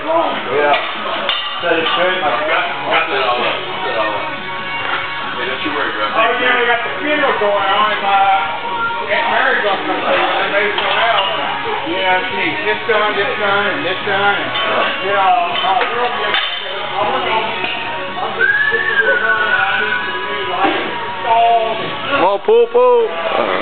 Yeah. Said it's good. Got that all up. Hey, don't you worry, bro. Oh yeah, we got the funeral going on. Aunt Mary's gonna come through and maybe someone else. Yeah, she needs this done, and this done, and you know, we're gonna get. I'm just sticking with her. I need some new lighting installed. Come on, Poo Poo.